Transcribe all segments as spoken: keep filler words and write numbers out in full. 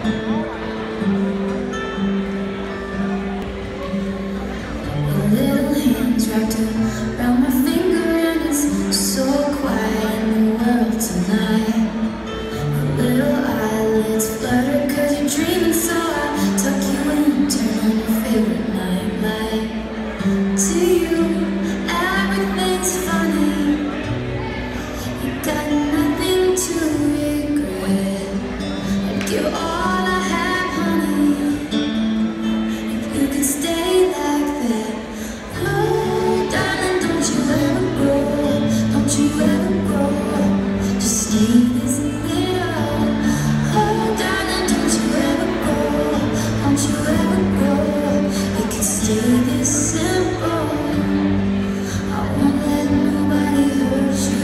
Little hands wrapped around my finger, and it's so quiet in the world tonight. Little eyelids flutter 'cause you're dreaming, so I tuck you in, turn on your favorite nightlight. To you, everything's funny. You got nothing to regret. I'd give all I have, honey, if you could stay like that. Oh, darling, don't you ever grow, don't you ever grow. Just leave this little. Oh, darling, don't you ever grow, don't you ever grow. It can stay this simple. I won't let nobody hurt you.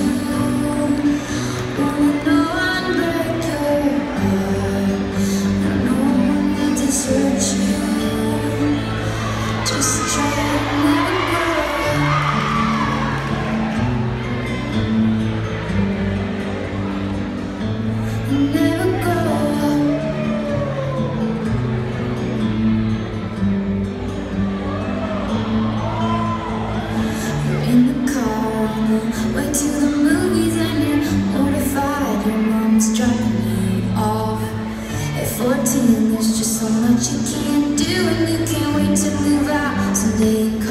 Won't no one break your heart. No one will desert you. Just try to never grow. Never grow. You're in the car on the way to the movies, and you're mortified your mom's dropping you off. At fourteen, there's just so much you can't do, and you can't wait to move out someday.